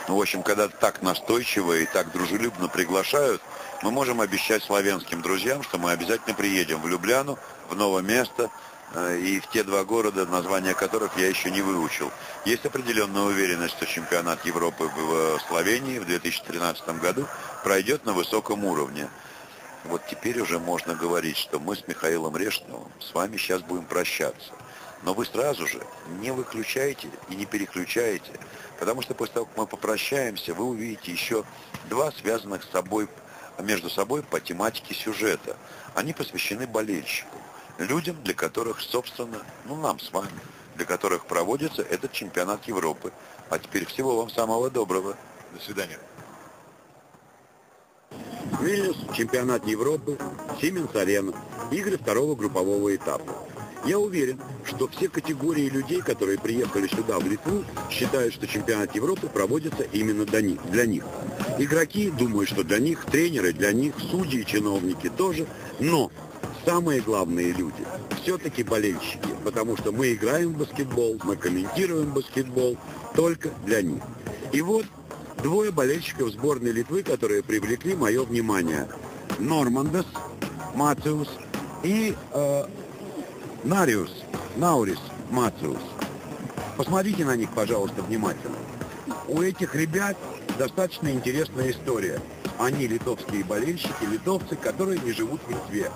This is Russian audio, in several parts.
Ну, в общем, когда так настойчиво и так дружелюбно приглашают, мы можем обещать славянским друзьям, что мы обязательно приедем в Любляну, в новое место, и в те 2 города, названия которых я еще не выучил. Есть определенная уверенность, что чемпионат Европы в Словении в 2013 году пройдет на высоком уровне. Вот теперь уже можно говорить, что мы с Михаилом Решетовым с вами сейчас будем прощаться. Но вы сразу же не выключайте и не переключайте, потому что после того, как мы попрощаемся, вы увидите еще 2 связанных между собой по тематике сюжета. Они посвящены болельщикам, людям, для которых, собственно, нам с вами, для которых проводится этот чемпионат Европы. А теперь всего вам самого доброго. До свидания. Вильнюс, чемпионат Европы, Siemens-Arena, игры 2-го группового этапа. Я уверен, что все категории людей, которые приехали сюда, в Литву, считают, что чемпионат Европы проводится именно для них. Игроки думают, что для них, тренеры для них, судьи и чиновники тоже, но самые главные люди все-таки болельщики, потому что мы играем в баскетбол, мы комментируем баскетбол только для них. И вот 2 болельщиков сборной Литвы, которые привлекли мое внимание. Нормандас Мациус и Наурис Мациус. Посмотрите на них, пожалуйста, внимательно. У этих ребят достаточно интересная история. Они литовские болельщики, литовцы, которые не живут в Литве.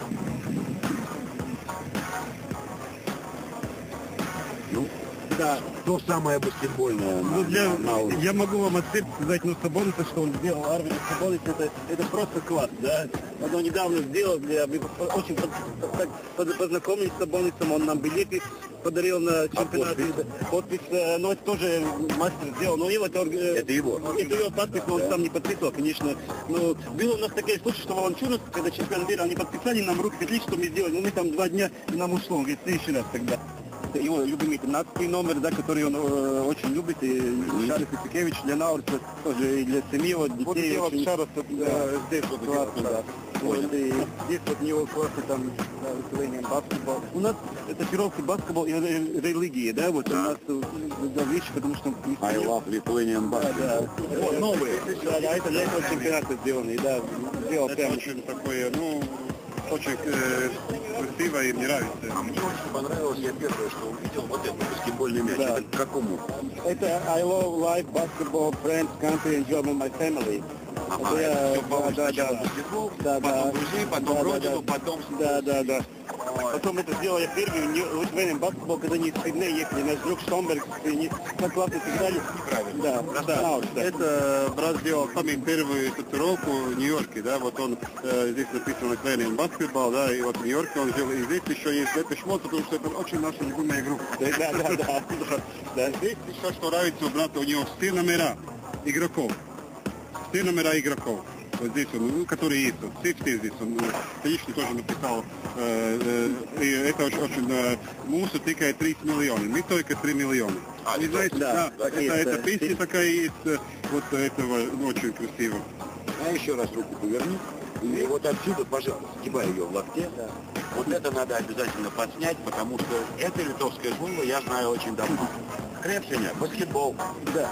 Да, то самое баскетбольное. Я могу вам от сердца сказать, Сабониса, что он сделал, Арвин Сабонис, это просто класс, да. Он недавно сделал, мы очень познакомились с Сабонисом, он нам билеты подарил на чемпионат. Подпись, но это тоже мастер сделал, но это его подпись, но он сам не подписывал, конечно. Но было у нас такое случай, что волонтеры, когда чемпионат мира, они подписали нам руки, что мы сделали, но мы там 2 дня, и нам ушло, он говорит, в следующий раз тогда. Его любимый 13-й номер, да, который он очень любит, и Шарис Исакевич для Наурса, тоже и для Семиева, детей. Вот Шарис здесь вот классно, да. Вот, и здесь вот у него классно там Lithuanian баскетбол. У нас это широкий баскетбол и религия, да, вот у нас вещи, потому что... I love Lithuanian basketball. Да. Новые. Да, это для этого чемпионата сделаны, да. Сделал прям очень такое, очень красиво и мне нравится. А мне очень понравилось, я первое, что увидел, вот этот баскетбольный мяч. Да. Это к какому? Это I love life, basketball, friends, country, enjoyment, my family. Ага, это все сначала баскетбол, потом друзей, потом родину, потом... Да. Потом это сделал я первый, в Lithuanian баскетбол, когда они из Сиднея ехали, наш друг Штомберг, они так классно сыграли. Да. Это брат сделал самый первую татуировку в Нью-Йорке, да, вот он, здесь написано Lithuanian баскетбол, да, и вот в Нью-Йорке он жил, и здесь еще есть это шмот, потому что это очень наша любимая группа. Да. Здесь еще что нравится у брата, у него все номера игроков. Все номера игроков. Вот здесь он, которые есть, все здесь он, конечно, тоже написал, и это очень, мусор только 30 миллионов, мы только 3 миллиона. И знаете, это песня такая есть, вот этого очень красиво. А еще раз руку поверни, и вот отсюда, пожалуйста, сгибай ее в локте. Да. Вот это надо обязательно подснять, потому что это литовское слово я знаю очень давно. Крепсеня, баскетбол. Да.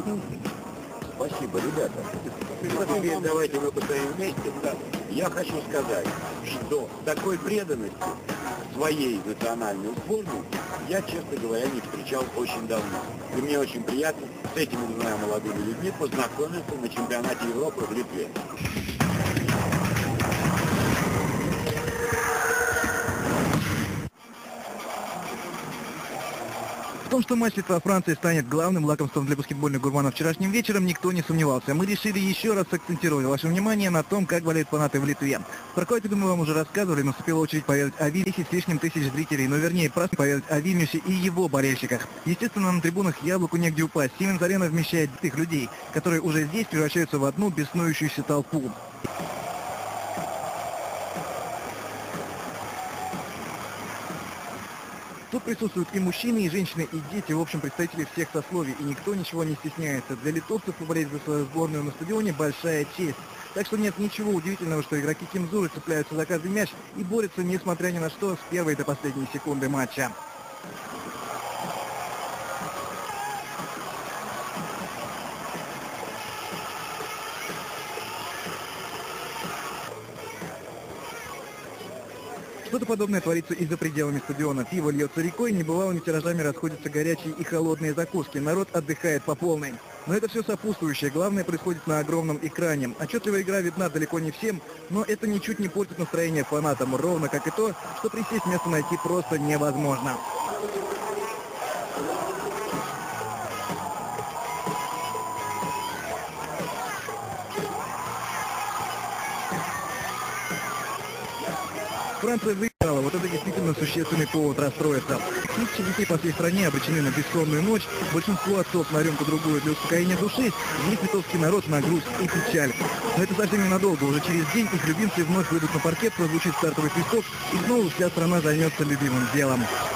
Спасибо, ребята. Теперь давайте мы постоим вместе. Я хочу сказать, что такой преданности своей национальной сборной я, честно говоря, не встречал очень давно. И мне очень приятно с этими 2 молодыми людьми познакомиться на чемпионате Европы в Литве. В том, что матч Литва-Франция станет главным лакомством для баскетбольных гурманов вчерашним вечером, никто не сомневался. Мы решили еще раз акцентировать ваше внимание на том, как болеют фанаты в Литве. Про Клайпеду мы вам уже рассказывали, наступила очередь поведать о Вильнюсе, 10 с лишним тысяч зрителей, но вернее просто поведать о Вильнюсе и его болельщиках. Естественно, на трибунах яблоку негде упасть. Siemens-Arena вмещает тех людей, которые уже здесь превращаются в одну беснующуюся толпу. Тут присутствуют и мужчины, и женщины, и дети, в общем, представители всех сословий, и никто ничего не стесняется. Для литовцев поболеть за свою сборную на стадионе – большая честь. Так что нет ничего удивительного, что игроки Кимзуры цепляются за каждый мяч и борются, несмотря ни на что, с первой до последней секунды матча. Что-то подобное творится и за пределами стадиона. Пиво льется рекой, небывалыми тиражами расходятся горячие и холодные закуски. Народ отдыхает по полной. Но это все сопутствующее. Главное происходит на огромном экране. Отчетливая игра видна далеко не всем, но это ничуть не портит настроение фанатам, ровно как и то, что присесть место найти просто невозможно. Франция выиграла, вот это действительно существенный повод расстроиться. Тысячи детей по всей стране обречены на бессонную ночь, большинство отцов на рюмку-другую для успокоения души, весь литовский народ на груз и печаль. Но это совсем ненадолго, уже через день их любимцы вновь выйдут на паркет, прозвучит стартовый свисток, и снова вся страна займется любимым делом.